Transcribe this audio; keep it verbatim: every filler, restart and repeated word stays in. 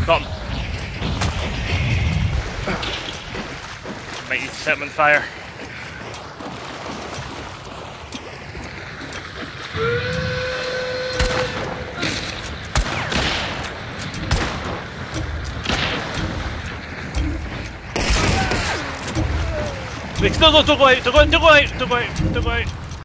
Got him. Might need to set him on fire. Wait, no, no, don't go out, don't go out, don't go out, don't go out, don't go out.